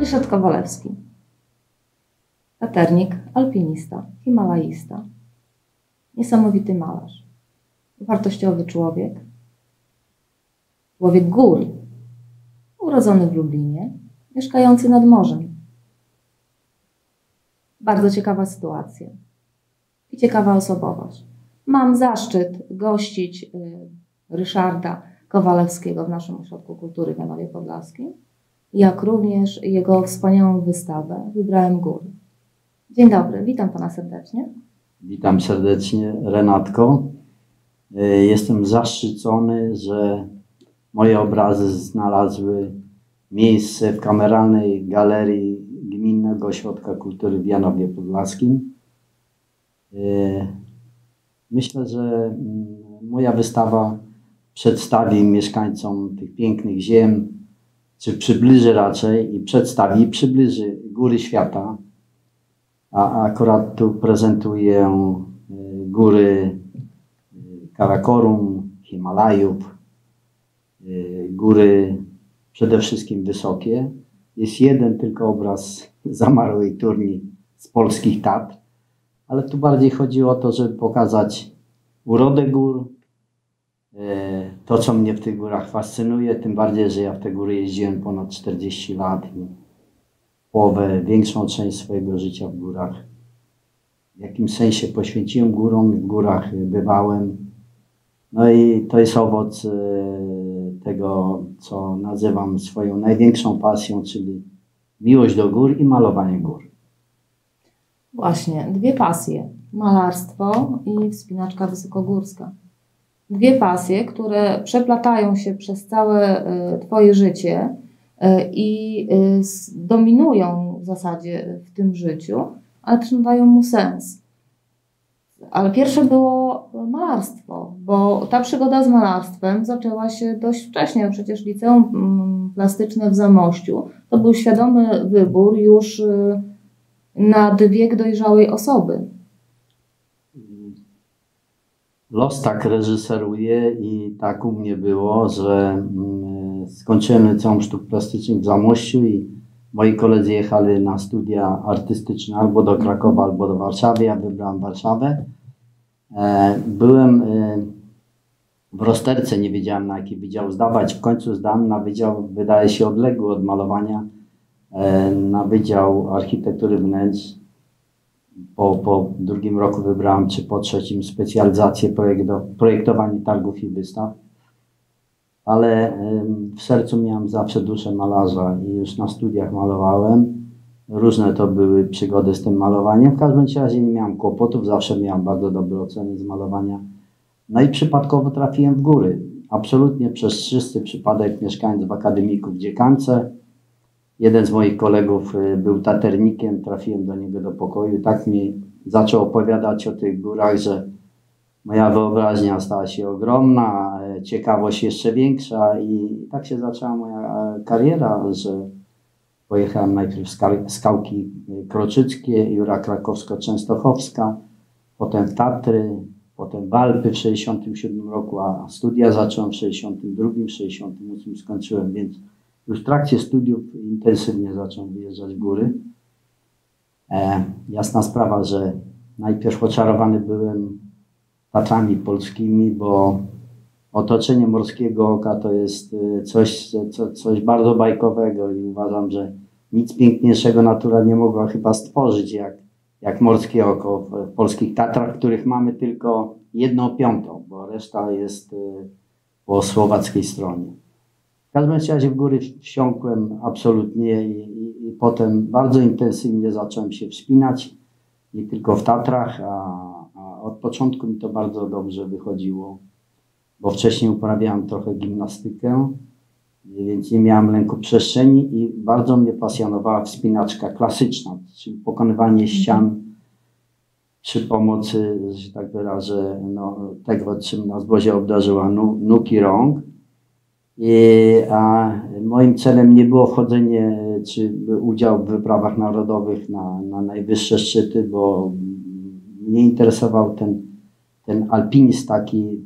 Ryszard Kowalewski. Taternik, alpinista, himalaista. Niesamowity malarz. Wartościowy człowiek. Człowiek gór. Urodzony w Lublinie, mieszkający nad morzem. Bardzo ciekawa sytuacja i ciekawa osobowość. Mam zaszczyt gościć Ryszarda Kowalewskiego w naszym Ośrodku Kultury w Janowie Podlaskim, jak również jego wspaniałą wystawę Wybrałem góry. Dzień dobry, witam Pana serdecznie. Witam serdecznie, Renatko. Jestem zaszczycony, że moje obrazy znalazły miejsce w Kameralnej Galerii Gminnego Ośrodka Kultury w Janowie Podlaskim. Myślę, że moja wystawa przedstawi mieszkańcom tych pięknych ziem, czy przybliży raczej i przybliży góry świata. A akurat tu prezentuję góry Karakorum, Himalajów, góry przede wszystkim wysokie. Jest jeden tylko obraz zamarłej turni z polskich Tatr, ale tu bardziej chodzi o to, żeby pokazać urodę gór, to co mnie w tych górach fascynuje, tym bardziej, że ja w te góry jeździłem ponad 40 lat i większą część swojego życia w górach. W jakimś sensie poświęciłem górom, w górach bywałem. No i to jest owoc tego, co nazywam swoją największą pasją, czyli miłość do gór i malowanie gór. Właśnie, dwie pasje. Malarstwo i wspinaczka wysokogórska. Dwie pasje, które przeplatają się przez całe Twoje życie i dominują w zasadzie w tym życiu, ale też nadają mu sens. Ale pierwsze było malarstwo, bo ta przygoda z malarstwem zaczęła się dość wcześnie. Przecież liceum plastyczne w Zamościu to był świadomy wybór już na wiek dojrzałej osoby. Los tak reżyseruje i tak u mnie było, że skończyłem Liceum Sztuk Plastycznych w Zamościu i moi koledzy jechali na studia artystyczne albo do Krakowa, albo do Warszawy. Ja wybrałem Warszawę. Byłem w rozterce, nie wiedziałem na jaki wydział zdawać. W końcu zdałem na wydział, wydaje się, odległy od malowania, na Wydział Architektury Wnętrz. Po drugim roku wybrałem, czy po trzecim, specjalizację projektowanie targów i wystaw. Ale w sercu miałem zawsze duszę malarza i już na studiach malowałem. Różne to były przygody z tym malowaniem. W każdym razie nie miałem kłopotów, zawsze miałem bardzo dobre oceny z malowania. No i przypadkowo trafiłem w góry. Absolutnie przez czysty przypadek, mieszkając w akademiku w Dziekance. Jeden z moich kolegów był taternikiem, trafiłem do niego do pokoju. Tak mi zaczął opowiadać o tych górach, że moja wyobraźnia stała się ogromna, ciekawość jeszcze większa i tak się zaczęła moja kariera, że pojechałem najpierw w Skałki Kroczyckie, Jura Krakowsko-Częstochowska, potem w Tatry, potem w Alpy w 1967 roku, a studia zacząłem w 1962, w 1968 skończyłem, więc już w trakcie studiów intensywnie zacząłem wyjeżdżać w góry. Jasna sprawa, że najpierw oczarowany byłem Tatrami polskimi, bo otoczenie Morskiego Oka to jest coś bardzo bajkowego i uważam, że nic piękniejszego natura nie mogła chyba stworzyć jak Morskie Oko w polskich Tatrach, których mamy tylko 1/5, bo reszta jest po słowackiej stronie. W każdym razie w góry wsiąkłem absolutnie i potem bardzo intensywnie zacząłem się wspinać, nie tylko w Tatrach, a od początku mi to bardzo dobrze wychodziło, bo wcześniej uprawiałem trochę gimnastykę, więc nie miałem lęku przestrzeni i bardzo mnie pasjonowała wspinaczka klasyczna, czyli pokonywanie ścian przy pomocy, że tak wyrażę, tego, czym nas Bozia obdarzyła, nóg i rąk. A moim celem nie było wchodzenie czy udział w wyprawach narodowych na najwyższe szczyty, bo mnie interesował ten alpinizm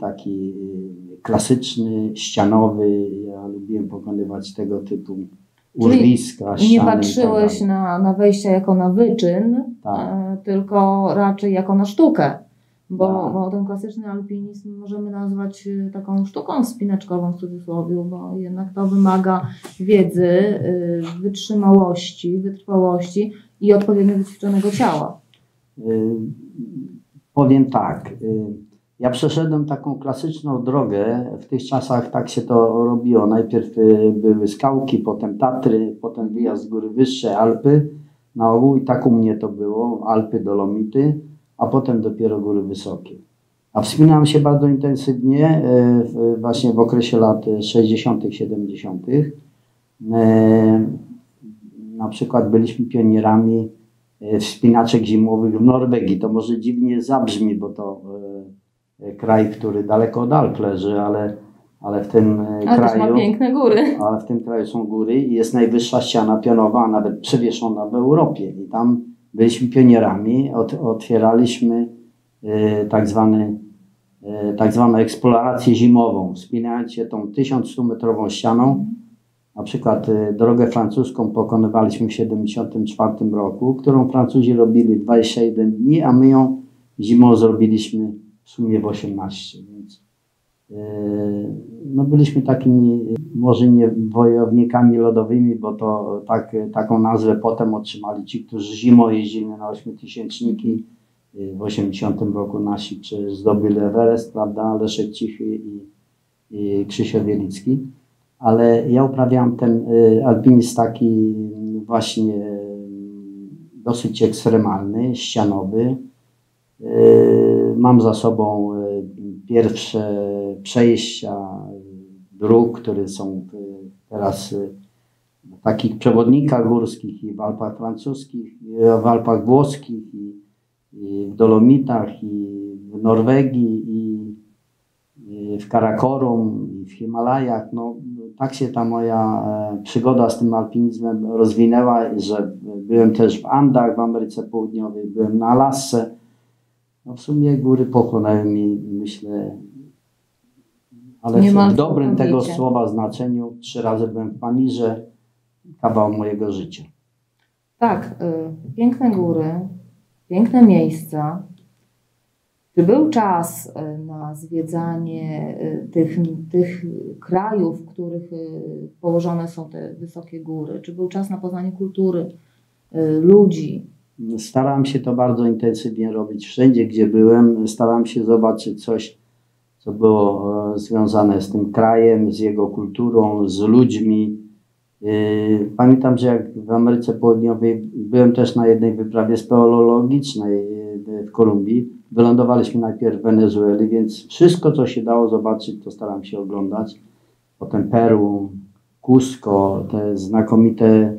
taki klasyczny, ścianowy. Ja lubiłem pokonywać tego typu urwiska, Czyli nie ściany patrzyłeś i tak dalej. na wejścia jako na wyczyn, Tak. tylko raczej jako na sztukę. Tak. Bo ten klasyczny alpinizm możemy nazwać taką sztuką wspinaczkową w cudzysłowie, bo jednak to wymaga wiedzy, wytrzymałości, wytrwałości i odpowiednio wyćwiczonego ciała. Powiem tak, ja przeszedłem taką klasyczną drogę, w tych czasach tak się to robiło, najpierw były skałki, potem Tatry, potem wyjazd z góry wyższe, Alpy na ogół i tak u mnie to było, Alpy, Dolomity, a potem dopiero góry wysokie. A wspinałem się bardzo intensywnie właśnie w okresie lat 60., 70. Na przykład byliśmy pionierami wspinaczek zimowych w Norwegii. To może dziwnie zabrzmi, bo to kraj, który daleko od Alp leży, ale w tym kraju ma piękne góry. Ale w tym kraju są góry i jest najwyższa ściana pionowa, a nawet przewieszona w Europie. I tam byliśmy pionierami, otwieraliśmy tak zwaną eksplorację zimową, wspinając się tą 1100-metrową ścianą. Na przykład drogę francuską pokonywaliśmy w 1974 roku, którą Francuzi robili 21 dni, a my ją zimą zrobiliśmy w sumie w 18. Więc no byliśmy takimi, może nie wojownikami lodowymi, bo to taką nazwę potem otrzymali ci, którzy zimą jeździli na ośmiotysięczniki. W 80 roku nasi przecież zdobyli Everest, prawda, Leszek Cichy i Krzysio Wielicki. Ale ja uprawiałem ten alpinizm taki właśnie dosyć ekstremalny, ścianowy. Mam za sobą pierwsze przejścia dróg, które są teraz w takich przewodnikach górskich i w Alpach francuskich, w Alpach włoskich, i w Dolomitach, i w Norwegii, i w Karakorum, i w Himalajach. No, tak się ta moja przygoda z tym alpinizmem rozwinęła, że byłem też w Andach w Ameryce Południowej, byłem na Alasce. No, w sumie góry pochłonęły mi, myślę, ale w dobrym tego słowa znaczeniu. 3 razy byłem w Pamirze, kawał mojego życia. Tak, piękne góry, piękne miejsca. Czy był czas na zwiedzanie tych krajów, w których położone są te wysokie góry? Czy był czas na poznanie kultury, ludzi? Starałem się to bardzo intensywnie robić. Wszędzie, gdzie byłem, starałem się zobaczyć coś, co było związane z tym krajem, z jego kulturą, z ludźmi. Pamiętam, że jak w Ameryce Południowej byłem też na jednej wyprawie speleologicznej w Kolumbii. Wylądowaliśmy najpierw w Wenezueli, więc wszystko, co się dało zobaczyć, to starałem się oglądać. Potem Peru, Cusco, te znakomite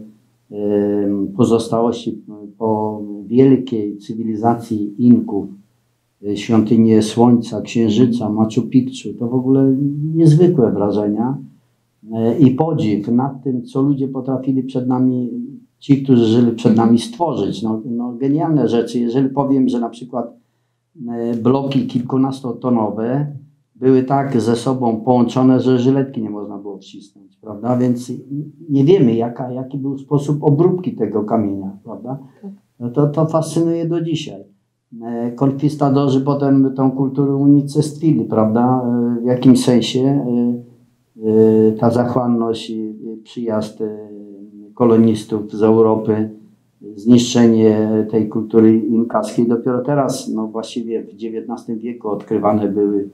pozostałości po wielkiej cywilizacji Inków, świątynie Słońca, Księżyca, Machu Picchu. To w ogóle niezwykłe wrażenia i podziw nad tym, co ludzie potrafili przed nami, ci, którzy żyli przed nami, stworzyć. No, genialne rzeczy. Jeżeli powiem, że na przykład bloki kilkunastotonowe były tak ze sobą połączone, że żyletki nie można było wcisnąć, prawda? Więc nie wiemy, jaki był sposób obróbki tego kamienia, prawda? No to fascynuje do dzisiaj. Konkwistadorzy potem tą kulturę unicestwili, prawda? W jakimś sensie ta zachłanność i przyjazd kolonistów z Europy, zniszczenie tej kultury inkaskiej. Dopiero teraz, no właściwie w XIX wieku odkrywane były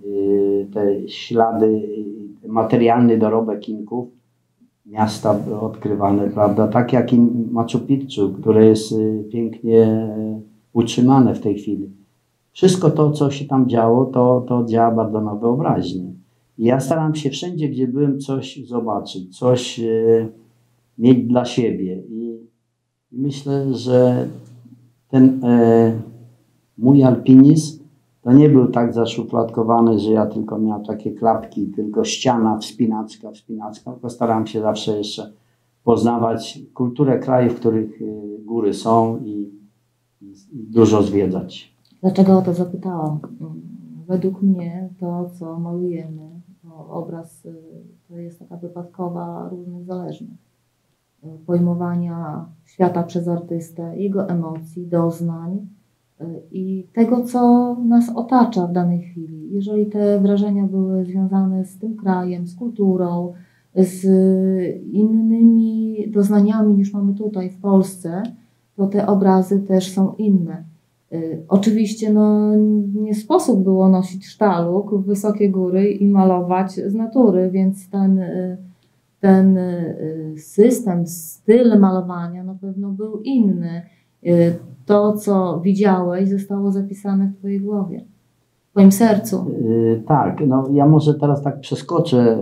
te ślady, materialny dorobek Inków, miasta odkrywane, prawda, tak jak i Machu Picchu, które jest pięknie utrzymane w tej chwili. Wszystko to, co się tam działo, to działa bardzo na wyobraźnię. I ja staram się wszędzie, gdzie byłem, coś zobaczyć, coś mieć dla siebie. I myślę, że ten mój alpinizm to nie był tak zaszufladkowany, że ja tylko miałem takie klapki, tylko ściana, wspinaczka, tylko starałem się zawsze jeszcze poznawać kulturę krajów, w których góry są i dużo zwiedzać. Dlaczego o to zapytałam? Według mnie to, co malujemy, to obraz to jest taka wypadkowa różnych zależnych. pojmowania świata przez artystę, jego emocji, doznań i tego, co nas otacza w danej chwili. Jeżeli te wrażenia były związane z tym krajem, z kulturą, z innymi doznaniami niż mamy tutaj w Polsce, to te obrazy też są inne. Oczywiście nie sposób było nosić sztaluk w wysokie góry i malować z natury, więc ten system, styl malowania na pewno był inny. To, co widziałeś, zostało zapisane w twojej głowie, w twoim sercu. Tak, ja może teraz tak przeskoczę.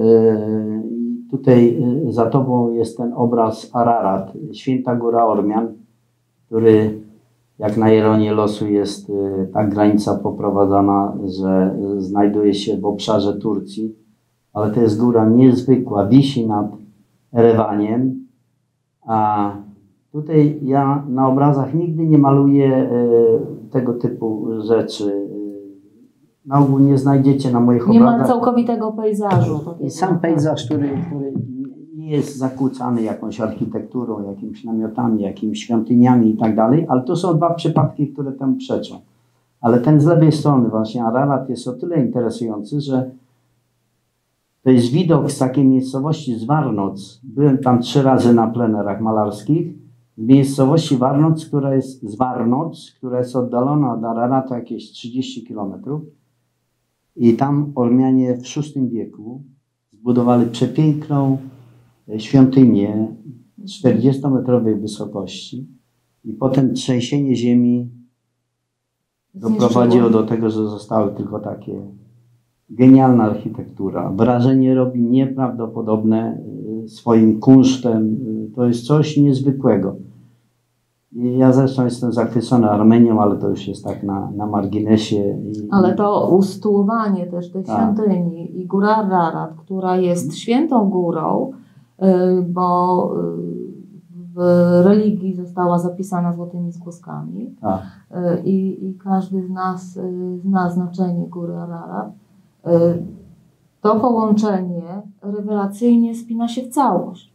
Tutaj za tobą jest ten obraz Ararat, Święta Góra Ormian, który jak na ironię losu jest ta granica poprowadzona, że znajduje się w obszarze Turcji, ale to jest góra niezwykła, wisi nad Erewaniem, a tutaj ja na obrazach nigdy nie maluję tego typu rzeczy. Na ogół nie znajdziecie na moich obrazach. Nie ma całkowitego pejzażu. I sam pejzaż, który nie jest zakłócany jakąś architekturą, jakimiś namiotami, jakimiś świątyniami i tak dalej, ale to są dwa przypadki, które temu przeczą. Ale ten z lewej strony właśnie Ararat jest o tyle interesujący, że to jest widok z takiej miejscowości z Warnoc. Byłem tam 3 razy na plenerach malarskich. Z miejscowości Warnoc, która jest oddalona od Araratu jakieś 30 km. I tam Ormianie w VI wieku zbudowali przepiękną świątynię 40-metrowej wysokości i potem trzęsienie ziemi doprowadziło do tego, że zostały tylko takie genialna architektura. Wrażenie robi nieprawdopodobne swoim kunsztem. To jest coś niezwykłego. Ja zresztą jestem zachwycony Armenią, ale to już jest tak na marginesie. Ale to usytuowanie też tej świątyni i góra Ararat, która jest świętą górą, bo w religii została zapisana złotymi zgłoskami i każdy z nas zna znaczenie góry Ararat. To połączenie rewelacyjnie spina się w całość.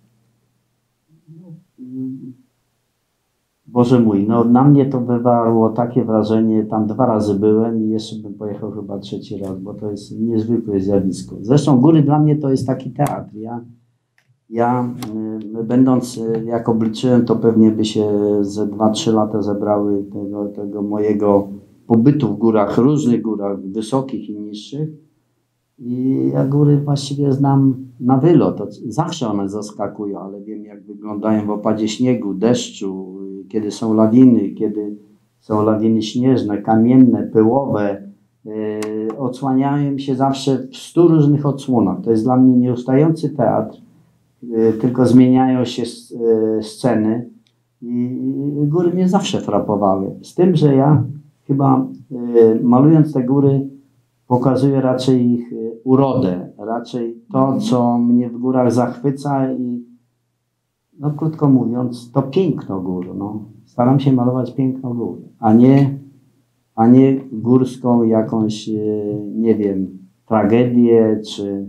Boże mój, na mnie to wywarło takie wrażenie, tam 2 razy byłem i jeszcze bym pojechał chyba 3. raz, bo to jest niezwykłe zjawisko. Zresztą góry dla mnie to jest taki teatr. Ja będąc, jak obliczyłem, to pewnie by się ze 2-3 lata zebrały tego mojego pobytu w górach, różnych górach, wysokich i niższych. I ja góry właściwie znam na wylot. Zawsze one zaskakują, ale wiem, jak wyglądają w opadzie śniegu, deszczu, kiedy są lawiny śnieżne, kamienne, pyłowe. Odsłaniają się zawsze w 100 różnych odsłonach. To jest dla mnie nieustający teatr, tylko zmieniają się sceny i góry mnie zawsze frapowały. Z tym, że ja chyba malując te góry pokazuję raczej ich urodę, raczej to, co mnie w górach zachwyca i krótko mówiąc, to piękno gór. Staram się malować piękno gór, a nie górską jakąś, nie wiem, tragedię, czy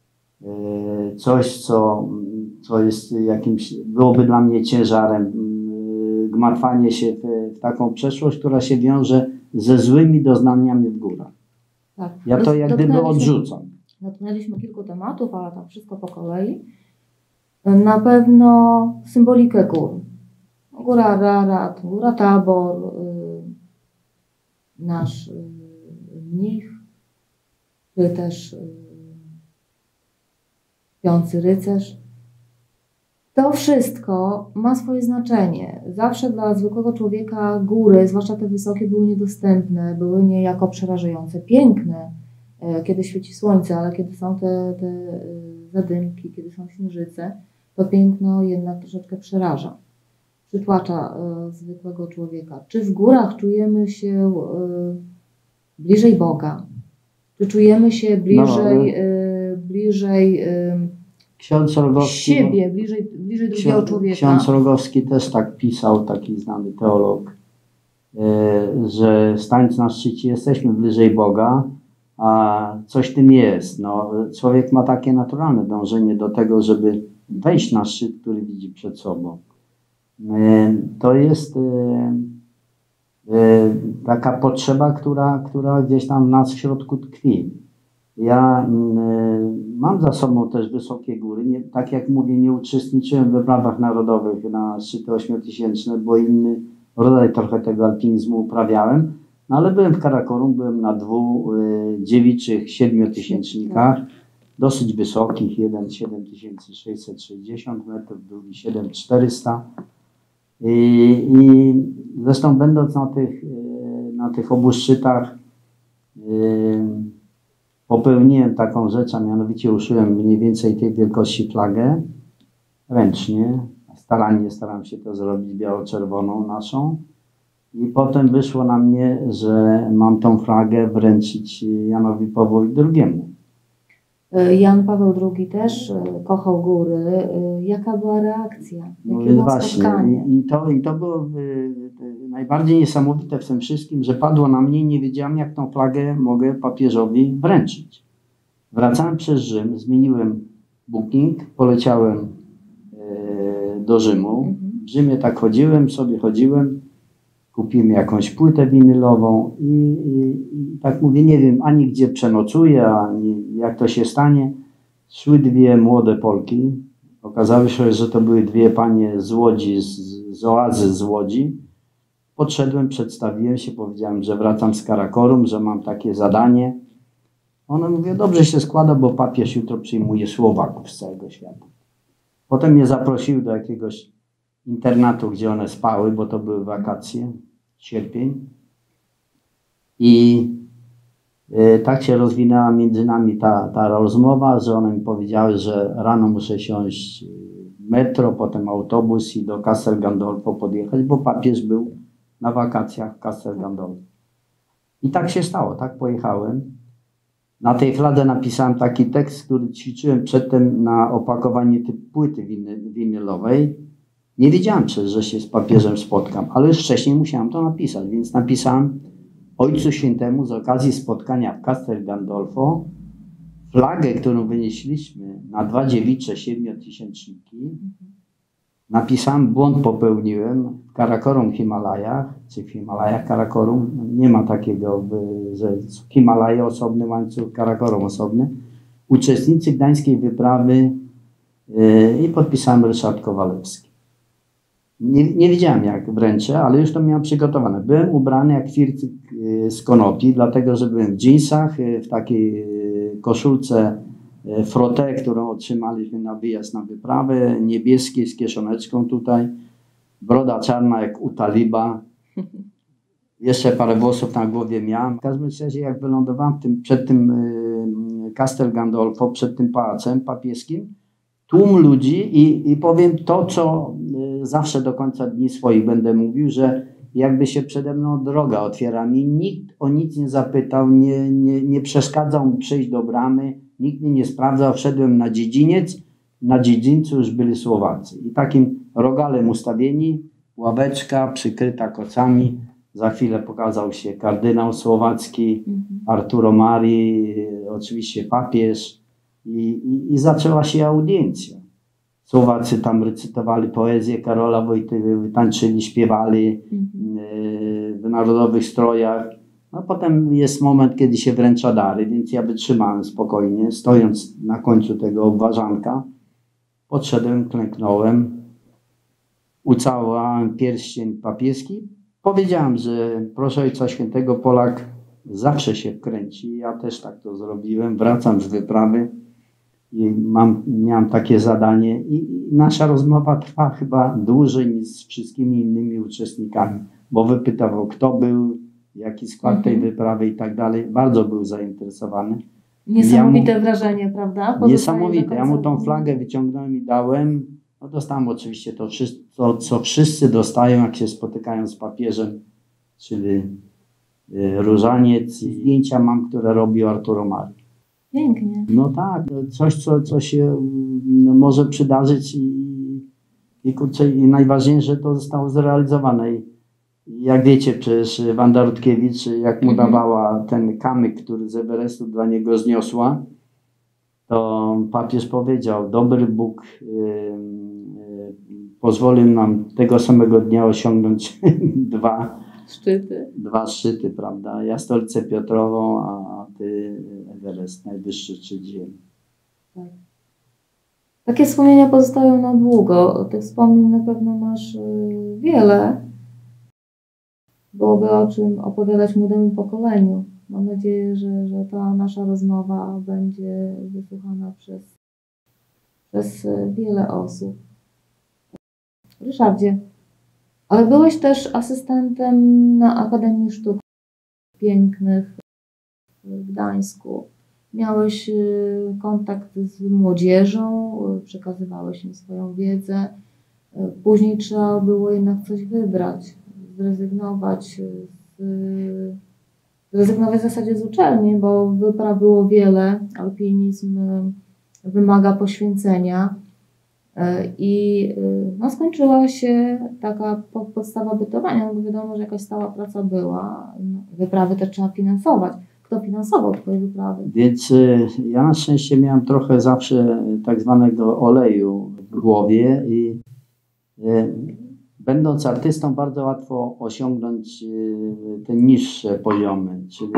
coś, co jest jakimś, byłoby dla mnie ciężarem, gmatwanie się w taką przeszłość, która się wiąże ze złymi doznaniami w górach. Tak. Ja to jak gdyby odrzucam. Dotknęliśmy kilku tematów, ale tak wszystko po kolei. Na pewno symbolikę gór. Góra Ararat, góra Tabor, nasz mnich, czy też śpiący rycerz. To wszystko ma swoje znaczenie. Zawsze dla zwykłego człowieka góry, zwłaszcza te wysokie, były niedostępne, były niejako przerażające, piękne, kiedy świeci słońce, ale kiedy są te zadymki, kiedy są śnieżyce, to piękno jednak troszeczkę przeraża, przytłacza zwykłego człowieka. Czy w górach czujemy się bliżej Boga? Czy czujemy się bliżej Ksiądz Rogowski, siebie, bliżej drugiego człowieka? Ksiądz Rogowski też tak pisał, taki znany teolog, że stając na szczycie jesteśmy bliżej Boga, a coś w tym jest. No, człowiek ma takie naturalne dążenie do tego, żeby wejść na szczyt, który widzi przed sobą. To jest taka potrzeba, która gdzieś tam w nas w środku tkwi. Ja mam za sobą też wysokie góry. Nie, tak jak mówię, nie uczestniczyłem w wyprawach narodowych na szczyty 8000, bo inny rodzaj trochę tego alpinizmu uprawiałem. No ale byłem w Karakorum, byłem na 2 dziewiczych 7-tysięcznikach, dosyć wysokich, jeden 7660 metrów, drugi 7400. I zresztą będąc na tych obu szczytach popełniłem taką rzecz, a mianowicie uszyłem mniej więcej tej wielkości flagę ręcznie. Starannie staram się to zrobić biało-czerwoną naszą. I potem wyszło na mnie, że mam tą flagę wręczyć Janowi Pawłowi II. Jan Paweł II też kochał góry. Jaka była reakcja? Jakie było spotkanie? I to było najbardziej niesamowite w tym wszystkim, że padło na mnie i nie wiedziałem, jak tą flagę mogę papieżowi wręczyć. Wracałem przez Rzym, zmieniłem booking, poleciałem do Rzymu. W Rzymie tak chodziłem, kupiłem jakąś płytę winylową i tak mówię, nie wiem ani gdzie przenocuję, ani jak to się stanie. Szły 2 młode Polki. Okazało się, że to były 2 panie z Łodzi, z oazy z Łodzi. Podszedłem, przedstawiłem się, powiedziałem, że wracam z Karakorum, że mam takie zadanie. One mówią, dobrze się składa, bo papież jutro przyjmuje Słowaków z całego świata. Potem mnie zaprosiły do jakiegoś internatu, gdzie one spały, bo to były wakacje, sierpień. I tak się rozwinęła między nami ta rozmowa, że one mi powiedziały, że rano muszę siąść metro, potem autobus i do Castel Gandolfo podjechać, bo papież był na wakacjach w Castel Gandolfo. I tak się stało, tak pojechałem. Na tej fladze napisałem taki tekst, który ćwiczyłem przedtem na opakowanie tej płyty winylowej. Nie wiedziałem przecież, że się z papieżem spotkam, ale już wcześniej musiałem to napisać, więc napisałem Ojcu Świętemu z okazji spotkania w Castel Gandolfo flagę, którą wynieśliśmy na 2 dziewicze 7-tysięczniki. Napisałem, błąd popełniłem w Karakorum Himalajach, czy w Himalajach Karakorum. Nie ma takiego, że Himalaje osobny łańcuch, Karakorum osobny. Uczestnicy gdańskiej wyprawy i podpisałem Ryszard Kowalewski. Nie wiedziałem jak wręczę, ale już to miałem przygotowane. Byłem ubrany jak Fircyk z konopi, dlatego że byłem w dżinsach, w takiej koszulce frotę, którą otrzymaliśmy na wyjazd na wyprawę, niebieskiej z kieszoneczką tutaj, broda czarna jak u taliba, jeszcze parę włosów na głowie miałem. W każdym razie jak wylądowałem przed tym Castel Gandolfo, przed tym pałacem papieskim, tłum ludzi i powiem to, co zawsze do końca dni swoich będę mówił, że jakby się przede mną droga otwiera mi, nikt o nic nie zapytał, nie przeszkadzał mi przejść do bramy, nikt mnie nie sprawdzał, wszedłem na dziedziniec, na dziedzińcu już byli Słowacy. I takim rogalem ustawieni, ławeczka przykryta kocami, za chwilę pokazał się kardynał słowacki, Arturo Mari, oczywiście papież i zaczęła się audiencja. Słowacy tam recytowali poezję Karola Wojtyły, tańczyli, śpiewali w narodowych strojach. No potem jest moment, kiedy się wręcza dary, więc ja wytrzymałem spokojnie, stojąc na końcu tego obwarzanka. Podszedłem, klęknąłem, ucałowałem pierścień papieski. Powiedziałem, że proszę Ojca Świętego, Polak zawsze się wkręci. Ja też tak to zrobiłem. Wracam z wyprawy i miałem takie zadanie i nasza rozmowa trwa chyba dłużej niż z wszystkimi innymi uczestnikami, bo wypytywał, kto był, jaki skład tej wyprawy i tak dalej. Bardzo był zainteresowany. Niesamowite wrażenie, prawda? Niesamowite. Ja mu tą flagę wyciągnąłem i dałem. No dostałem oczywiście to, co wszyscy dostają, jak się spotykają z papieżem, czyli różaniec. I zdjęcia mam, które robił Arturo Mari. Pięknie. No tak, coś, co się może przydarzyć i najważniejsze, że to zostało zrealizowane. Jak wiecie, przecież Wanda Rutkiewicz, jak mu dawała ten kamyk, który z Everestu dla niego zniosła, to papież powiedział, dobry Bóg pozwolił nam tego samego dnia osiągnąć dwa szczyty, prawda? Ja stolicę Piotrową, a ty Everest, najwyższy szczyt ziemi. Tak. Takie wspomnienia pozostają na długo. Tych wspomnień na pewno masz wiele. Byłoby o czym opowiadać młodemu pokoleniu. Mam nadzieję, że ta nasza rozmowa będzie wysłuchana przez wiele osób. Ryszardzie, ale byłeś też asystentem na Akademii Sztuk Pięknych w Gdańsku. Miałeś kontakt z młodzieżą, przekazywałeś im swoją wiedzę. Później trzeba było jednak coś wybrać, zrezygnować w zasadzie z uczelni, bo wypraw było wiele. Alpinizm wymaga poświęcenia. I no, skończyła się taka podstawa bytowania, no bo wiadomo, że jakaś stała praca była. No, wyprawy też trzeba finansować. Kto finansował twoje wyprawy? Więc ja na szczęście miałem trochę zawsze tak zwanego oleju w głowie i będąc artystą bardzo łatwo osiągnąć te niższe poziomy, czyli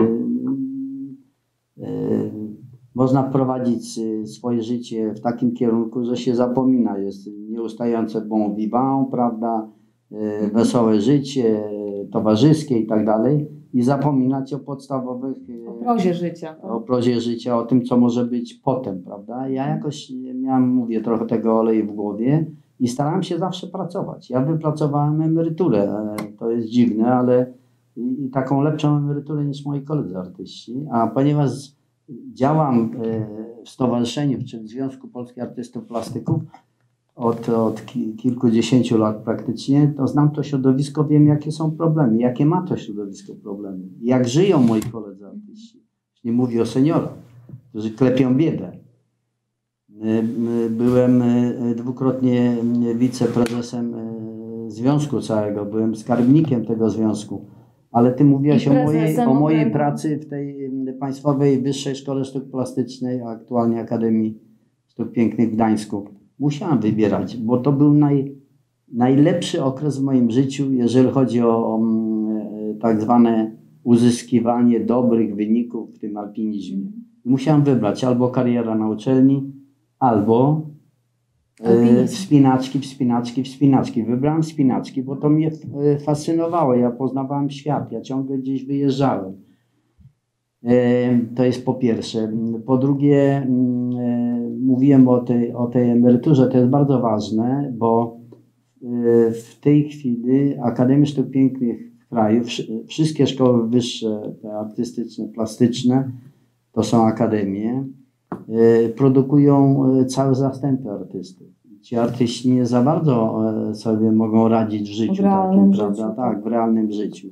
można wprowadzić swoje życie w takim kierunku, że się zapomina, jest nieustające bon vivant, prawda, wesołe życie, towarzyskie i tak dalej i zapominać o podstawowych... O prozie życia. Tak? O prozie życia, o tym, co może być potem, prawda. Ja jakoś miałem, mówię, trochę tego oleju w głowie i starałem się zawsze pracować. Ja wypracowałem emeryturę, to jest dziwne, ale i taką lepszą emeryturę niż moi koledzy artyści, a ponieważ działam w stowarzyszeniu, czy w Związku Polskich Artystów Plastyków od kilkudziesięciu lat praktycznie, to znam to środowisko, wiem jakie są problemy, jakie ma to środowisko problemy, jak żyją moi koledzy artyści. Nie mówię o seniorach, którzy klepią biedę. Byłem dwukrotnie wiceprezesem związku całego, byłem skarbnikiem tego związku. Ale ty mówiłaś o mojej pracy w tej Państwowej Wyższej Szkole Sztuk Plastycznej, a aktualnie Akademii Sztuk Pięknych w Gdańsku. Musiałem wybierać, bo to był najlepszy okres w moim życiu, jeżeli chodzi o tak zwane uzyskiwanie dobrych wyników w tym alpinizmie. Musiałem wybrać albo kariera na uczelni, albo wspinaczki. Wybrałem wspinaczki, bo to mnie fascynowało. Ja poznawałem świat, ja ciągle gdzieś wyjeżdżałem. To jest po pierwsze. Po drugie, mówiłem o tej emeryturze, to jest bardzo ważne, bo w tej chwili Akademii Sztuk Pięknych w kraju, wszystkie szkoły wyższe, te artystyczne, plastyczne, to są akademie, produkują całe zastępy artystów. Ci artyści nie za bardzo sobie mogą radzić w życiu. W realnym życiu. Prawda? Tak, w realnym życiu.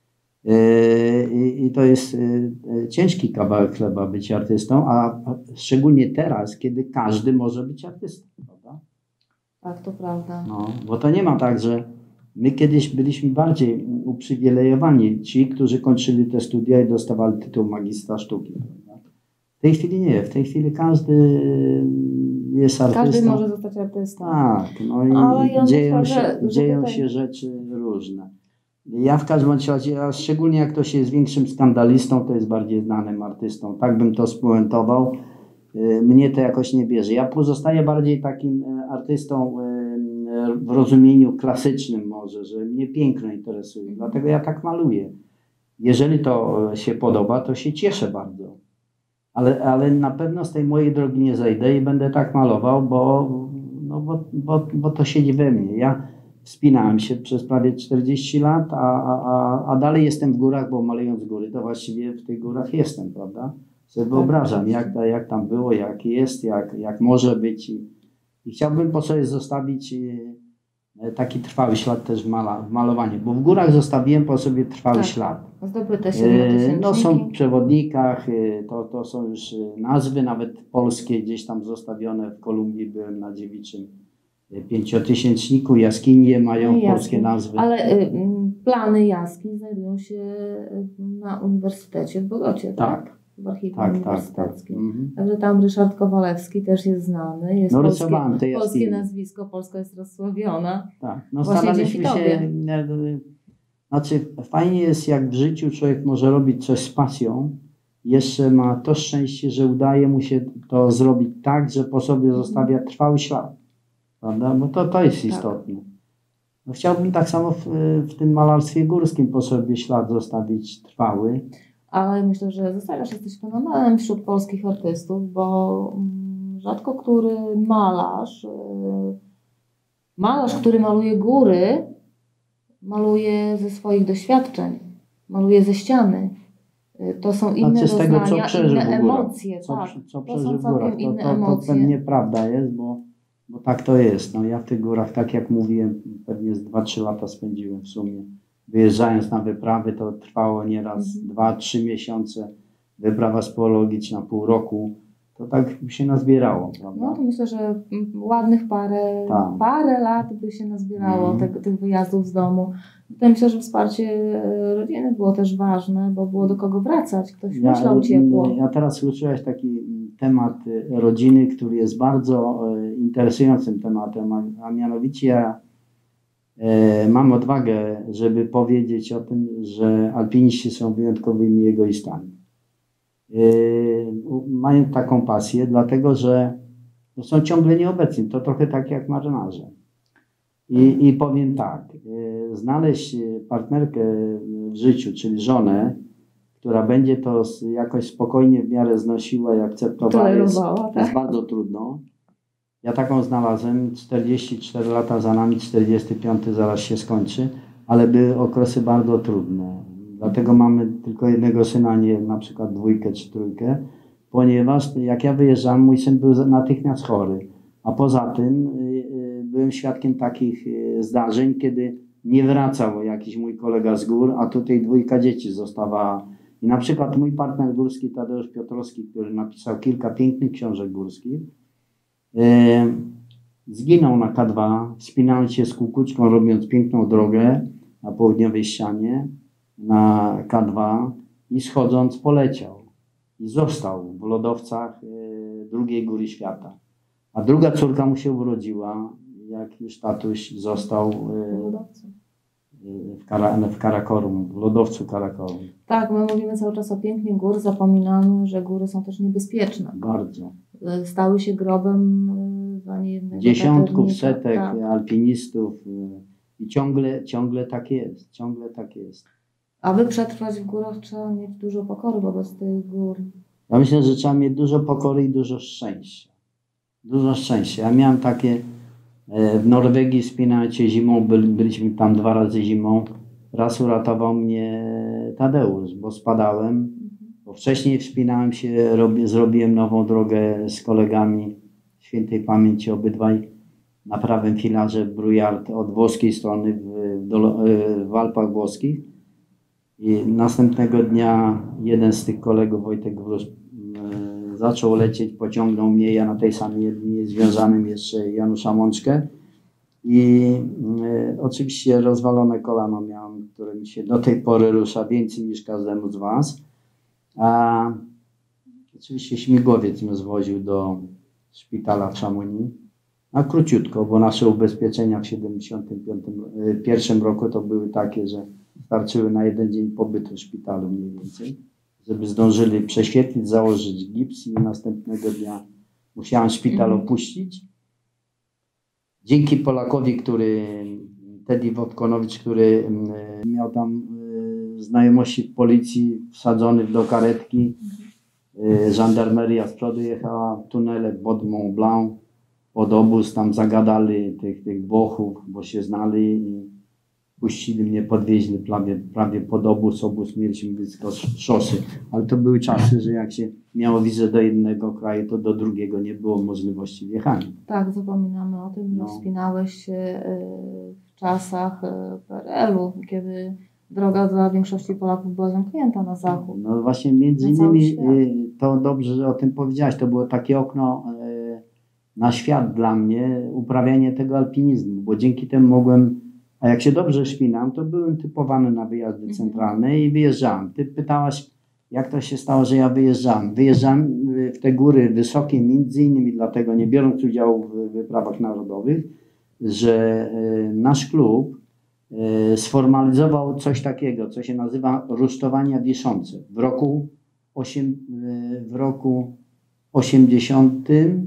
I to jest ciężki kawałek chleba być artystą, a szczególnie teraz, kiedy każdy może być artystą. Prawda? Tak, to prawda. No, bo to nie ma tak, że my kiedyś byliśmy bardziej uprzywilejowani, ci, którzy kończyli te studia i dostawali tytuł magistra sztuki. W tej chwili nie, w tej chwili każdy jest artystą. Każdy może zostać artystą. Tak, no i dzieją się rzeczy różne. Ja w każdym razie, a szczególnie jak ktoś jest większym skandalistą, to jest bardziej znanym artystą. Tak bym to spuentował. Mnie to jakoś nie bierze. Ja pozostaję bardziej takim artystą w rozumieniu klasycznym może, że mnie piękno interesuje. Dlatego ja tak maluję. Jeżeli to się podoba, to się cieszę bardzo. Ale na pewno z tej mojej drogi nie zejdę i będę tak malował, bo to siedzi we mnie. Ja wspinałem się przez prawie 40 lat, a dalej jestem w górach, bo malując góry, to właściwie w tych górach jestem, prawda? Sobie wyobrażam, jak tam było, jak jest, jak może być. I chciałbym po sobie zostawić taki trwały ślad też w malowaniu, bo w górach zostawiłem po sobie trwały ślad. Zdobyte 7-tysięczniki. No są w przewodnikach, to są już nazwy nawet polskie gdzieś tam zostawione. W Kolumbii byłem na dziewiczym pięciotysięczniku, jaskinie mają No polskie jasne. nazwy. Ale plany jaskiń znajdują się na Uniwersytecie w Bogocie, tak? W Archiwum Tak. Uniwersyteckim. Mhm. Także tam Ryszard Kowalewski też jest znany. Jest No, polskie, rysowałem te polskie jaskinie. nazwisko, Polska jest rozsławiona. Tak, no Właśnie staraliśmy dzięki się, znaczy fajnie jest, jak w życiu człowiek może robić coś z pasją, jeszcze ma to szczęście, że udaje mu się to zrobić tak, że po sobie zostawia trwały ślad, prawda? Bo to jest istotne. No, chciałbym tak samo w tym malarstwie górskim po sobie ślad zostawić trwały. Ale myślę, że zostawiasz, jesteś fenomenem wśród polskich artystów, bo rzadko który malarz, który maluje góry, maluje ze swoich doświadczeń, maluje ze ściany. To są inne z tego, doznania, co przeżył inne w górach. emocje. Co To przeżył są w górach. całkiem inne To emocje. pewnie prawda jest, bo tak to jest. No, ja w tych górach, tak jak mówiłem, pewnie z 2-3 lata spędziłem w sumie. Wyjeżdżając na wyprawy, to trwało nieraz 2-3 miesiące. Wyprawa spoologiczna, pół roku. To tak by się nazbierało, prawda? No to myślę, że ładnych parę lat by się nazbierało tych wyjazdów z domu. To myślę, że wsparcie rodziny było też ważne, bo było do kogo wracać. Ktoś myślał ciepło. Ja teraz ruszyłaś taki temat rodziny, który jest bardzo interesującym tematem, a mianowicie ja mam odwagę, żeby powiedzieć o tym, że alpiniści są wyjątkowymi egoistami. Mają taką pasję, dlatego że są ciągle nieobecni. To trochę tak jak marynarze. I powiem tak, znaleźć partnerkę w życiu, czyli żonę, która będzie to jakoś spokojnie w miarę znosiła i akceptowała, jest bardzo trudno. Ja taką znalazłem, 44 lata za nami, 45 zaraz się skończy, ale były okresy bardzo trudne. Dlatego mamy tylko jednego syna, nie na przykład 2 czy 3, ponieważ jak ja wyjeżdżałem, mój syn był natychmiast chory. A poza tym byłem świadkiem takich zdarzeń, kiedy nie wracał jakiś mój kolega z gór, a tutaj 2 dzieci zostawała. I na przykład mój partner górski, Tadeusz Piotrowski, który napisał kilka pięknych książek górskich, zginął na K2, wspinając się z Kukuczką, robiąc piękną drogę na południowej ścianie na K2 i schodząc poleciał. I został w lodowcach drugiej góry świata. A druga córka mu się urodziła, jak już tatuś został w Karakorum, w lodowcu Karakorum. Tak, my mówimy cały czas o pięknie gór, zapominamy, że góry są też niebezpieczne. Bardzo. Stały się grobem dla niejednego dziesiątków, setek alpinistów i ciągle tak jest, ciągle tak jest. Aby przetrwać w górach, trzeba mieć dużo pokory wobec tych gór. Ja myślę, że trzeba mieć dużo pokory i dużo szczęścia. Dużo szczęścia. Ja miałem takie w Norwegii, wspinając się zimą, byliśmy tam 2 razy zimą. Raz uratował mnie Tadeusz, bo spadałem. Bo wcześniej wspinałem się, zrobiłem nową drogę z kolegami świętej pamięci obydwaj na prawym filarze Brujard od włoskiej strony w Alpach Włoskich. I następnego dnia jeden z tych kolegów, Wojtek Wróż, zaczął lecieć, pociągnął mnie, ja na tej samej linie związanym jeszcze Janusza Mączkę. I oczywiście rozwalone kolano miałem, które mi się do tej pory rusza więcej niż każdemu z was. A oczywiście śmigłowiec mnie zwoził do szpitala w Chamonix. A króciutko, bo nasze ubezpieczenia w 1971 roku to były takie, że starczyły na 1 dzień pobytu w szpitalu mniej więcej, żeby zdążyli prześwietlić, założyć gips i następnego dnia musiałem szpital opuścić. Dzięki Polakowi, Teddy Wodkonowicz, który miał tam znajomości w policji, wsadzony do karetki, żandarmeria z przodu jechała, tunelek pod Mont Blanc, pod obóz, tam zagadali tych Włochów, bo się znali i puścili mnie, podwieźli prawie pod obóz mieliśmy blisko szosy. Ale to były czasy, że jak się miało wizę do jednego kraju, to do drugiego nie było możliwości wjechania. Tak, zapominamy o tym, że wspinałeś się w czasach PRL-u, kiedy droga dla większości Polaków była zamknięta na zachód. No właśnie między innymi to dobrze, że o tym powiedziałaś, to było takie okno na świat dla mnie uprawianie tego alpinizmu, bo dzięki temu mogłem, a jak się dobrze wspinam, to byłem typowany na wyjazdy centralne i wyjeżdżałem. Ty pytałaś, jak to się stało, że ja wyjeżdżałem. Wyjeżdżałem w te góry wysokie, między innymi dlatego, nie biorąc udziału w wyprawach narodowych, że nasz klub sformalizował coś takiego, co się nazywa rusztowania wiszące. W roku 80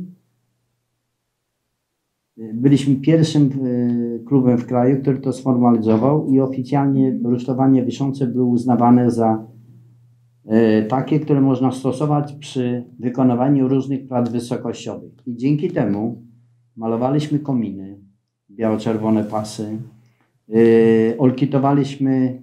byliśmy pierwszym klubem w kraju, który to sformalizował i oficjalnie rusztowanie wiszące były uznawane za takie, które można stosować przy wykonywaniu różnych prac wysokościowych. I dzięki temu malowaliśmy kominy, biało-czerwone pasy, olkitowaliśmy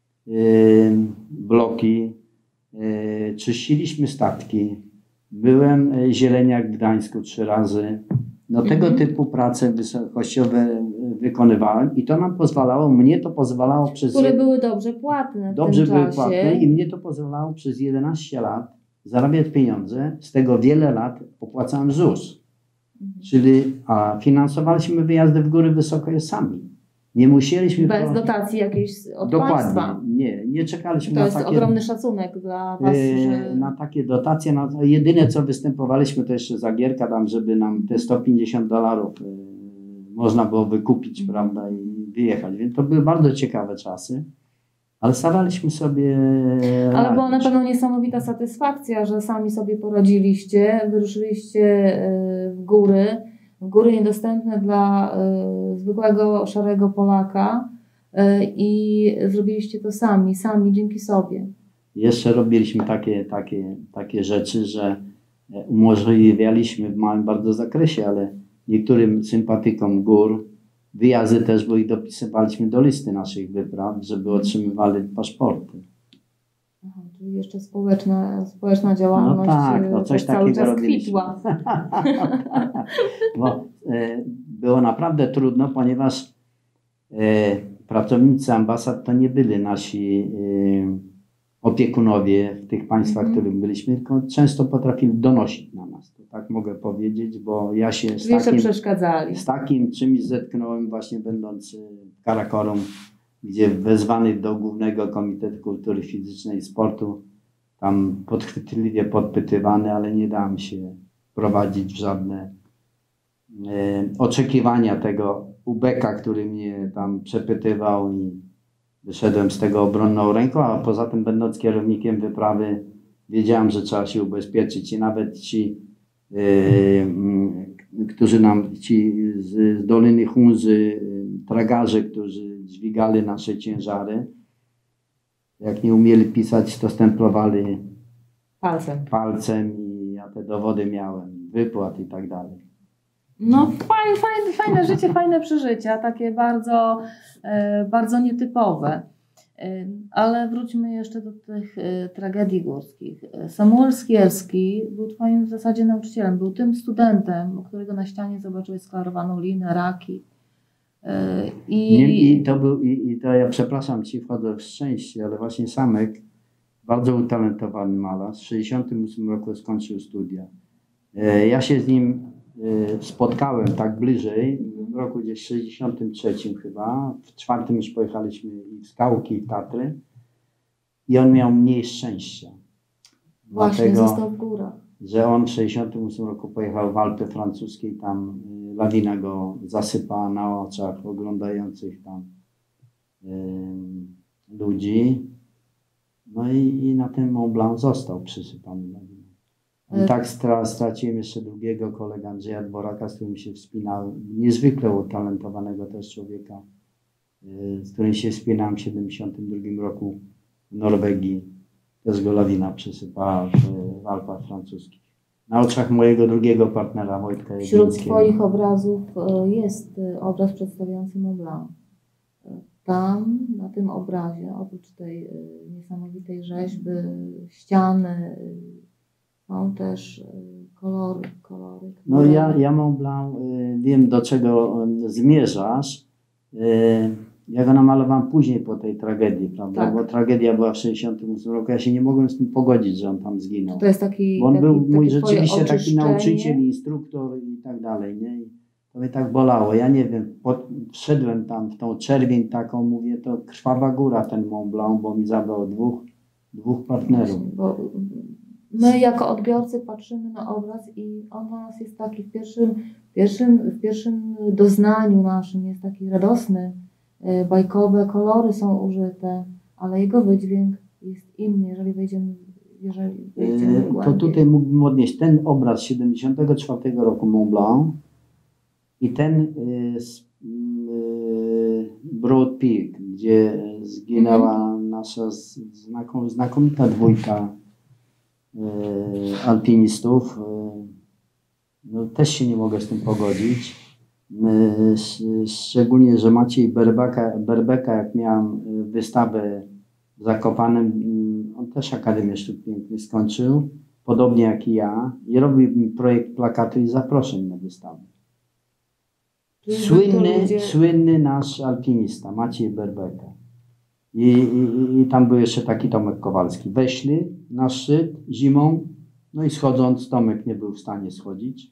bloki, czyściliśmy statki. Byłem zieleniak w Gdańsku 3 razy. No tego typu prace wysokościowe wykonywałem i to nam pozwalało, mnie to pozwalało przez... Które były dobrze płatne w tym czasie. Dobrze były płatne i mnie to pozwalało przez 11 lat zarabiać pieniądze. Z tego wiele lat opłacałem ZUS. A finansowaliśmy wyjazdy w góry wysokie sami. Nie musieliśmy... Bez dotacji jakiejś od Dokładnie. państwa. Nie czekaliśmy to na jest takie... ogromny szacunek dla was, że... Na takie dotacje. Jedyne co występowaliśmy to jeszcze za gierka tam, żeby nam te $150 można było wykupić, prawda, i wyjechać. Więc to były bardzo ciekawe czasy. Ale staraliśmy sobie... Ale była na pewno niesamowita satysfakcja, że sami sobie poradziliście, wyruszyliście w góry niedostępne dla zwykłego, szarego Polaka i zrobiliście to sami dzięki sobie. Jeszcze robiliśmy takie rzeczy, że umożliwialiśmy w małym bardzo zakresie, ale niektórym sympatykom gór wyjazdy też, bo ich dopisywaliśmy do listy naszych wypraw, żeby otrzymywali paszporty. Aha, czyli jeszcze społeczna działalność coś cały takiego czas kwitła. Bo było naprawdę trudno, ponieważ pracownicy ambasad to nie byli nasi opiekunowie w tych państwach, w których byliśmy, tylko często potrafili donosić na nas. To tak mogę powiedzieć, bo ja się z takim czymś zetknąłem właśnie będąc w Karakorum, gdzie wezwany do Głównego Komitetu Kultury Fizycznej i Sportu, tam podchwytliwie podpytywany, ale nie dałem się prowadzić w żadne oczekiwania tego ubeka, który mnie tam przepytywał i wyszedłem z tego obronną ręką, a poza tym będąc kierownikiem wyprawy wiedziałem, że trzeba się ubezpieczyć i nawet ci z Doliny Hunzy, tragarze, którzy dźwigali nasze ciężary, jak nie umieli pisać, to stemplowali palcem i ja te dowody miałem, wypłat i tak dalej. No fajne życie, fajne przeżycia, takie bardzo, bardzo nietypowe. Ale wróćmy jeszcze do tych tragedii górskich. Samuel Skierski był twoim w zasadzie nauczycielem, był tym studentem, u którego na ścianie zobaczyłeś sklarowaną linę, raki. I to ja przepraszam ci, wchodzę w szczęście, ale właśnie Samek, bardzo utalentowany malarz, w 1968 roku skończył studia. Ja się z nim spotkałem tak bliżej, w roku gdzieś 63 chyba, w 4 już pojechaliśmy i w Skałki, i w Tatry i on miał mniej szczęścia. Właśnie, został w górach. Że on w 68 roku pojechał w Alpy francuskie i tam lawina go zasypała na oczach oglądających tam ludzi. No i na tym Mont Blanc został przysypany lawiną. I tak straciłem jeszcze drugiego kolegę, Andrzeja Dworaka, z którym się wspinałem. Niezwykle utalentowanego też człowieka, z którym się wspinałem w 1972 roku w Norwegii. Też go lawina przysypała w Alpach francuskich. Na oczach mojego drugiego partnera, Wojtka Jedlińskiego. Wśród twoich obrazów jest obraz przedstawiający Mont Blanc. Tam, na tym obrazie, oprócz tej niesamowitej rzeźby, ściany, są też kolory. No ja Mont Blanc, wiem do czego zmierzasz. Ja go namalowałem później po tej tragedii, prawda? Tak. Bo tragedia była w 1968 roku. Ja się nie mogłem z tym pogodzić, że on tam zginął. To jest taki. Bo on był mój takie rzeczywiście twoje taki oczyszczenie. nauczyciel, instruktor i tak dalej, nie? I to mnie tak bolało. Ja nie wiem, wszedłem tam w tą czerwień taką, mówię, to krwawa góra ten Mont Blanc, bo mi zabrał dwóch partnerów. Bo my jako odbiorcy patrzymy na obraz i on dla nas jest taki w pierwszym doznaniu naszym jest taki radosny, bajkowe kolory są użyte, ale jego wydźwięk jest inny, jeżeli wejdziemy To głębiej. tutaj mógłbym odnieść ten obraz 74 roku Mont Blanc i ten Broad Peak, gdzie zginęła nasza znakomita dwójka alpinistów. No, też się nie mogę z tym pogodzić. Szczególnie, że Maciej Berbeka, jak miałem wystawę w Zakopanem, on też Akademię Sztuk Pięknych skończył, podobnie jak i ja, i robił mi projekt plakatu i zaproszeń na wystawę. Słynny nasz alpinista, Maciej Berbeka. I tam był jeszcze taki Tomek Kowalski. Weszli na szczyt zimą, no i schodząc, Tomek nie był w stanie schodzić.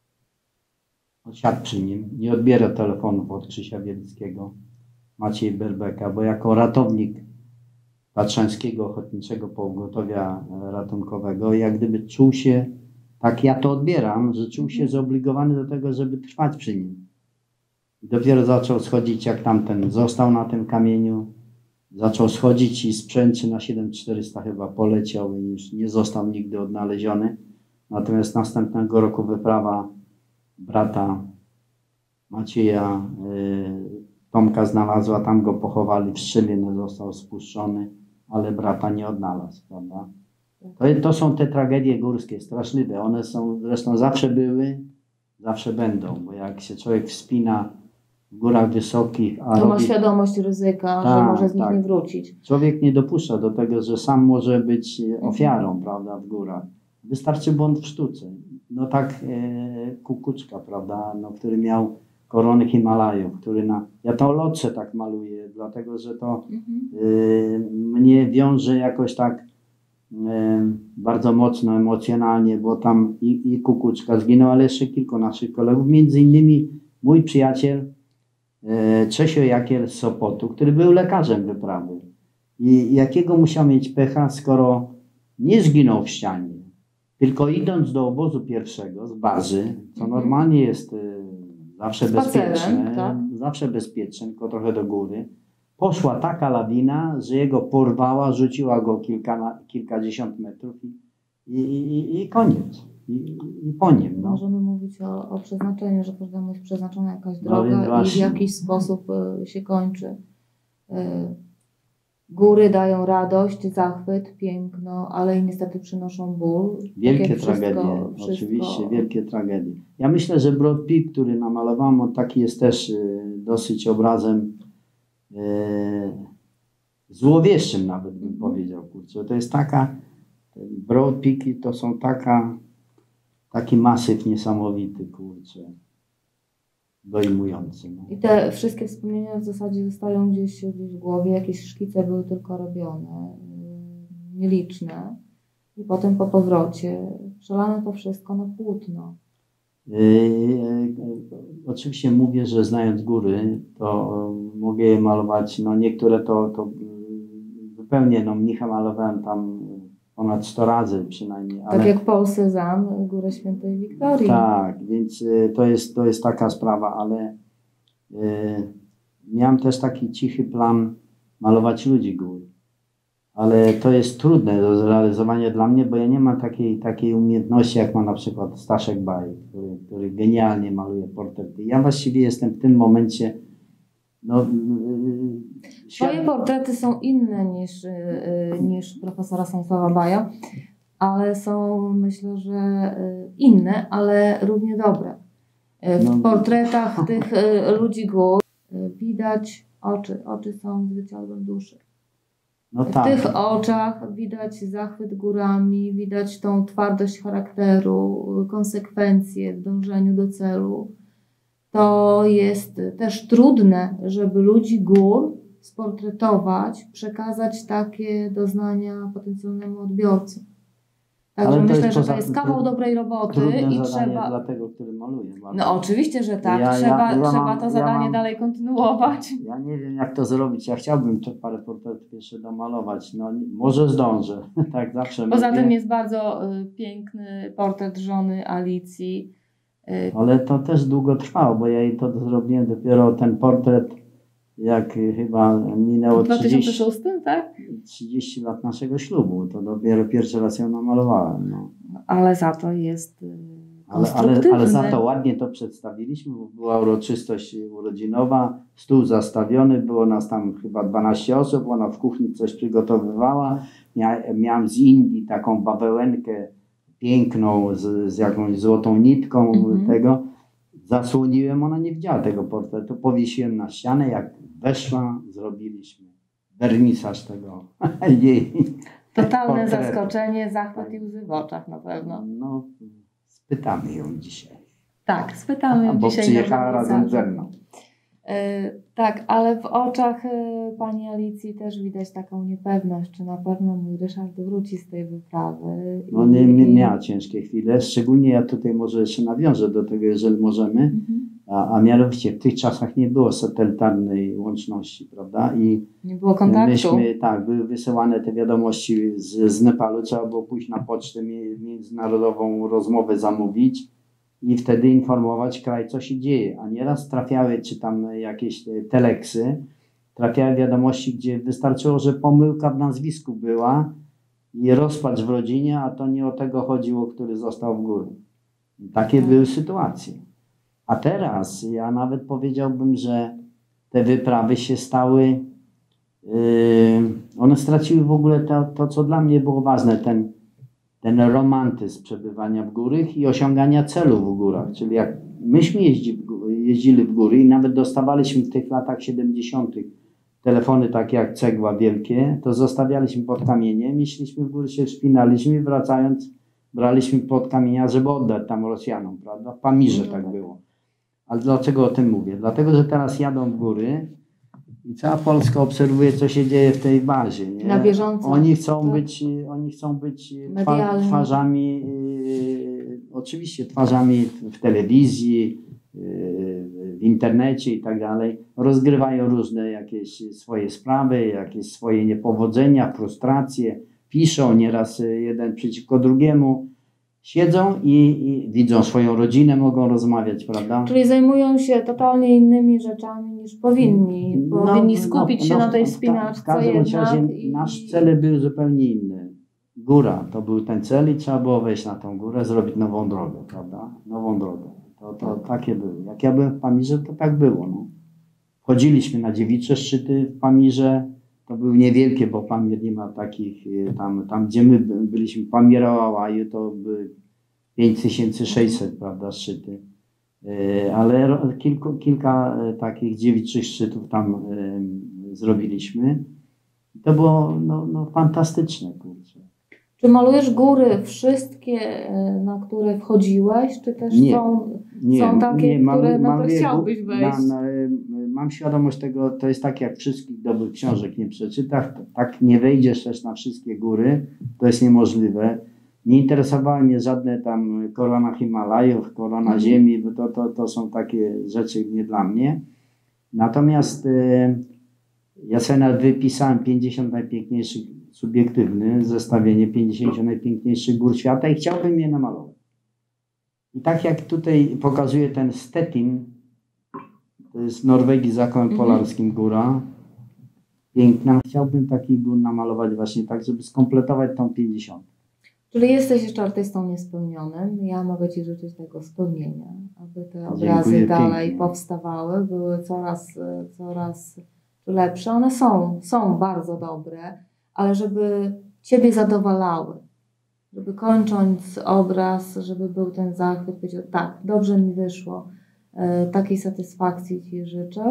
On siadł przy nim, nie odbiera telefonów od Krzysia Wielickiego, Maciej Berbeka, bo jako ratownik Tatrzańskiego Ochotniczego Pogotowia Ratunkowego, jak gdyby czuł się, tak ja to odbieram, że czuł się zobligowany do tego, żeby trwać przy nim. I dopiero zaczął schodzić, jak tamten został na tym kamieniu, zaczął schodzić i sprzęt na 7400 chyba poleciał i już nie został nigdy odnaleziony. Natomiast następnego roku wyprawa brata Macieja, Tomka znalazła, tam go pochowali, w Strzeliny został spuszczony, ale brata nie odnalazł, prawda? To są te tragedie górskie, straszliwe. One są, zresztą zawsze były, zawsze będą, bo jak się człowiek wspina w górach wysokich, to ma świadomość ryzyka, że może z nich nie wrócić. Człowiek nie dopuszcza do tego, że sam może być ofiarą, prawda, w górach. Wystarczy błąd w sztuce. No tak Kukuczka, prawda, no, który miał koronę Himalajów, który ja to locze tak maluję, dlatego że to mnie wiąże jakoś tak bardzo mocno, emocjonalnie, bo tam i Kukuczka zginął, ale jeszcze kilku naszych kolegów, między innymi mój przyjaciel Czesio Jakiel z Sopotu, który był lekarzem wyprawy. I jakiego musiał mieć pecha, skoro nie zginął w ścianie, tylko idąc do obozu pierwszego z bazy, co normalnie jest zawsze bezpieczne, tak? Zawsze bezpieczne, tylko trochę do góry, poszła taka lawina, że jego porwała, rzuciła go kilkadziesiąt metrów i koniec. I po nim. No. Możemy mówić o przeznaczeniu, że każdemu jest przeznaczona jakaś droga i w jakiś sposób się kończy. Góry dają radość, zachwyt, piękno, ale i niestety przynoszą ból. Wielkie tragedie, oczywiście, wielkie tragedie. Ja myślę, że Broad Peak, który namalowałem, on taki jest też dosyć obrazem złowieszczym nawet bym powiedział. Kurczę. To jest Broad Peaki to są taki masyw niesamowity, kurczę, dojmujący. No. I te wszystkie wspomnienia w zasadzie zostają gdzieś w głowie, jakieś szkice były tylko robione, nieliczne. I potem po powrocie przelane to wszystko na płótno. Oczywiście mówię, że znając góry, to mogę je malować, no niektóre to zupełnie, no mnicha malowałem tam ponad 100 razy przynajmniej. Tak jak Paul Cézanne, Górę Świętej Wiktorii. Tak, więc to jest taka sprawa, ale miałem też taki cichy plan malować ludzi gór. Ale to jest trudne do zrealizowania dla mnie, bo ja nie mam takiej umiejętności, jak ma na przykład Staszek Baj, który genialnie maluje portrety. Ja właściwie jestem w tym momencie... Twoje portrety są inne niż profesora Stanisława Baja, ale są, myślę, że inne, ale równie dobre. W portretach tych ludzi gór widać oczy. Oczy są zwierciadłem duszy. W tych oczach widać zachwyt górami, widać tą twardość charakteru, konsekwencje w dążeniu do celu. to jest też trudne, żeby ludzi gór sportretować, przekazać takie doznania potencjalnemu odbiorcy. Także Ale to myślę, jest że poza to jest tym kawał dobrej roboty trudne i zadanie trzeba. dla tego, który maluje. No oczywiście, że tak. Ja Trzeba to zadanie dalej kontynuować. Ja nie wiem, jak to zrobić. Ja chciałbym parę portretów jeszcze domalować. No, może zdążę. Tak zawsze Poza mówię. tym jest bardzo piękny portret żony Alicji. Ale to też długo trwało, bo ja jej to zrobiłem dopiero ten portret, jak chyba minęło W 2006, tak? 30 lat naszego ślubu. To dopiero pierwszy raz ją namalowałem. No. Ale za to jest konstruktywny. Ale za to ładnie to przedstawiliśmy, bo była uroczystość urodzinowa, stół zastawiony, było nas tam chyba 12 osób, ona w kuchni coś przygotowywała. Miałem z Indii taką bawełenkę piękną z jakąś złotą nitką tego. Zasłoniłem, ona nie widziała tego portretu, powiesiłem na ścianę, jak weszła, zrobiliśmy wernisaż tego jej Totalne portretu. zaskoczenie, zachwyt i łzy w oczach na pewno. No, spytamy ją dzisiaj. Tak, spytamy ją bo dzisiaj. przyjechała razem ze mną. Tak, ale w oczach pani Alicji też widać taką niepewność, czy na pewno mój Ryszard wróci z tej wyprawy. No nie miała ciężkie chwile, szczególnie ja tutaj może jeszcze nawiążę do tego, jeżeli możemy, a mianowicie w tych czasach nie było satelitarnej łączności, prawda? I nie było kontaktu. Tak, były wysyłane te wiadomości z Nepalu, trzeba było pójść na pocztę międzynarodową, rozmowę zamówić i wtedy informować kraj, co się dzieje. A nieraz trafiały, czy tam jakieś teleksy, trafiały wiadomości, gdzie wystarczyło, że pomyłka w nazwisku była i rozpacz w rodzinie, a to nie o tego chodziło, który został w górę. Takie były sytuacje. A teraz ja nawet powiedziałbym, że te wyprawy się stały, one straciły w ogóle to, co dla mnie było ważne, ten romantyzm przebywania w górach i osiągania celów w górach. Czyli jak myśmy jeździli w góry i nawet dostawaliśmy w tych latach 70. telefony takie jak cegła wielkie, to zostawialiśmy pod kamieniem, jeśliśmy w góry, się wspinaliśmy i wracając braliśmy pod kamienia, żeby oddać tam Rosjanom, prawda? W Pamirze tak było. Ale dlaczego o tym mówię? Dlatego, że teraz jadą w góry i cała Polska obserwuje, co się dzieje w tej bazie. Nie? Na bieżąco. Oni chcą być twarzami, oczywiście twarzami w telewizji, w internecie i tak dalej. Rozgrywają różne jakieś swoje sprawy, jakieś swoje niepowodzenia, frustracje. Piszą nieraz jeden przeciwko drugiemu. Siedzą i widzą swoją rodzinę, mogą rozmawiać, prawda? Czyli zajmują się totalnie innymi rzeczami niż powinni. Powinni skupić się na tej wspinaczce. W każdym razie nasz cel był zupełnie inny. Góra to był ten cel i trzeba było wejść na tą górę, zrobić nową drogę, prawda? Nową drogę. To takie były. Jak ja byłem w Pamirze, to tak było. No. Wchodziliśmy na dziewicze szczyty w Pamirze. To były niewielkie, bo Pamir nie ma takich, tam gdzie my byliśmy, Pamirołaju, to były 5600, prawda, szczyty. Ale kilka takich dziewiczych szczytów tam zrobiliśmy. To było fantastyczne, kurczę. Czy malujesz góry wszystkie, na które wchodziłeś, czy też są takie, na które chciałbyś wejść? Mam świadomość tego, to jest tak jak wszystkich dobrych książek nie przeczytasz, tak nie wejdziesz też na wszystkie góry, to jest niemożliwe. Nie interesowały mnie żadne tam korona Himalajów, korona Ziemi, bo to są takie rzeczy nie dla mnie. Natomiast ja sobie nawet wypisałem 50 najpiękniejszych, subiektywne zestawienie 50 najpiękniejszych gór świata i chciałbym je namalować. I tak jak tutaj pokazuje ten Stettin, to jest w Norwegii za kołem polarskim góra, piękna. Chciałbym takich gór namalować właśnie tak, żeby skompletować tą 50. Czyli jesteś jeszcze artystą niespełnionym. Ja mogę Ci życzyć tego spełnienia, aby te obrazy dalej pięknie powstawały, były coraz lepsze. One są bardzo dobre, ale żeby Ciebie zadowalały. Żeby kończąc obraz, żeby był ten zachwyt, powiedział, tak, dobrze mi wyszło. Takiej satysfakcji Ci życzę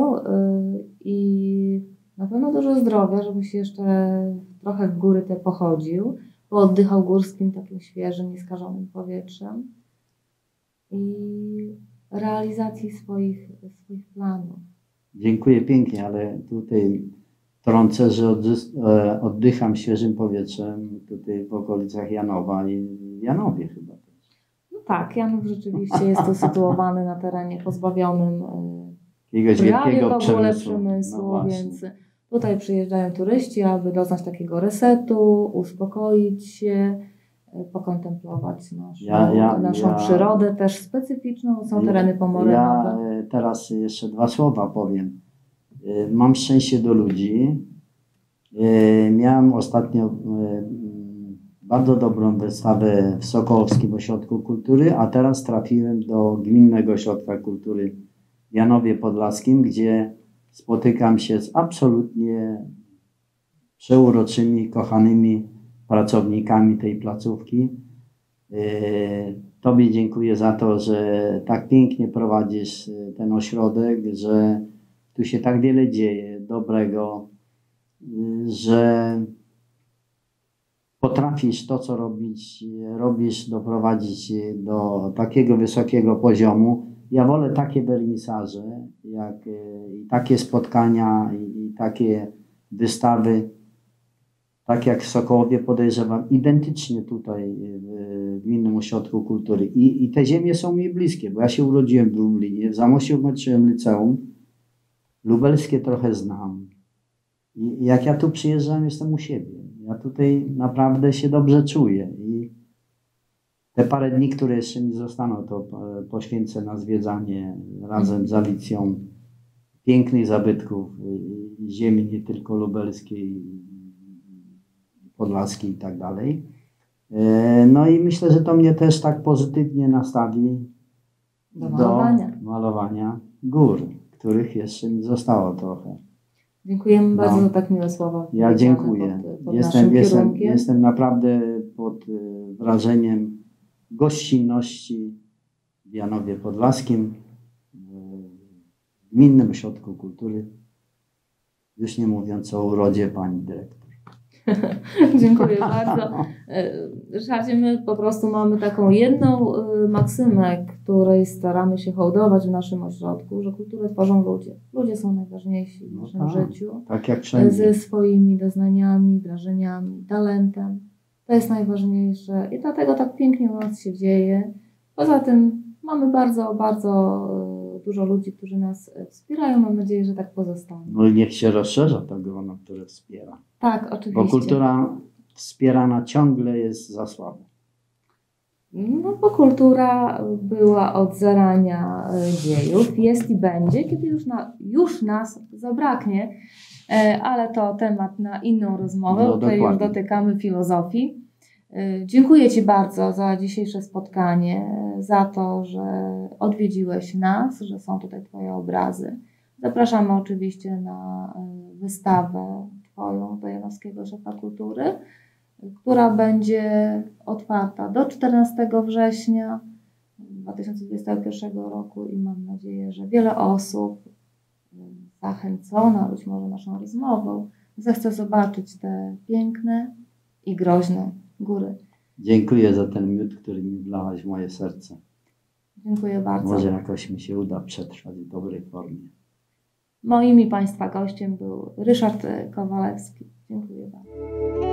i na pewno dużo zdrowia, żebyś jeszcze trochę w góry te pochodził, pooddychał górskim takim świeżym, nieskażonym powietrzem i realizacji swoich planów. Dziękuję pięknie, ale tutaj trącę, że oddycham świeżym powietrzem tutaj w okolicach Janowa i w Janowie chyba też. No tak, Janów rzeczywiście jest usytuowany na terenie pozbawionym Jakiegoś prawie wielkiego w ogóle przemysłu. przemysłu, No więc tutaj przyjeżdżają turyści, aby doznać takiego resetu, uspokoić się, pokontemplować naszą przyrodę, też specyficzną, są tereny pomorynowe. Ja teraz jeszcze 2 słowa powiem. Mam szczęście do ludzi. Miałem ostatnio bardzo dobrą wystawę w Sokołowskim Ośrodku Kultury, a teraz trafiłem do Gminnego Ośrodka Kultury w Janowie Podlaskim, gdzie spotykam się z absolutnie przeuroczymi, kochanymi pracownikami tej placówki. Tobie dziękuję za to, że tak pięknie prowadzisz ten ośrodek, że tu się tak wiele dzieje dobrego, że potrafisz to, co robisz, doprowadzić do takiego wysokiego poziomu. Ja wolę takie wernisaże, i takie spotkania, i takie wystawy, tak jak w Sokołowie, podejrzewam, identycznie tutaj w Gminnym Ośrodku Kultury. I te ziemie są mi bliskie, bo ja się urodziłem w Lublinie, w Zamościu kończyłem liceum, lubelskie trochę znam. I jak ja tu przyjeżdżam, jestem u siebie. Ja tutaj naprawdę się dobrze czuję. I te parę dni, które jeszcze mi zostaną, to poświęcę na zwiedzanie razem z Alicją pięknych zabytków ziemi, nie tylko lubelskiej, podlaskiej i tak dalej. No i myślę, że to mnie też tak pozytywnie nastawi do malowania gór, których jeszcze mi zostało trochę. Dziękujemy bardzo za tak miłe słowa. Ja dziękuję. Jestem naprawdę pod wrażeniem gościnności w Janowie Podlaskim, w Gminnym Ośrodku Kultury, już nie mówiąc o urodzie pani dyrektor. Dziękuję bardzo. Ryszardzie, my po prostu mamy taką jedną maksymę, której staramy się hołdować w naszym ośrodku, że kulturę tworzą ludzie. Ludzie są najważniejsi w naszym życiu. Tak jak wszędzie. Ze swoimi doznaniami, wrażeniami, talentem. To jest najważniejsze i dlatego tak pięknie u nas się dzieje. Poza tym mamy bardzo, bardzo dużo ludzi, którzy nas wspierają. Mam nadzieję, że tak pozostanie. No i niech się rozszerza to grono, które wspiera. Tak, oczywiście. Bo kultura wspierana ciągle jest za słaba. No bo kultura była od zarania dziejów, jest i będzie, kiedy już nas zabraknie, ale to temat na inną rozmowę, No, tutaj już dotykamy filozofii. Dziękuję Ci bardzo za dzisiejsze spotkanie, za to, że odwiedziłeś nas, że są tutaj Twoje obrazy. Zapraszamy oczywiście na wystawę Twoją do Janowskiego Ośrodka Kultury, która będzie otwarta do 14 września 2021 roku i mam nadzieję, że wiele osób zachęcona być może naszą rozmową zechce zobaczyć te piękne i groźne góry. Dziękuję za ten miód, który mi wlałaś w moje serce. Dziękuję bardzo. Może jakoś mi się uda przetrwać w dobrej formie. Moim i Państwa gościem był Ryszard Kowalewski. Dziękuję bardzo.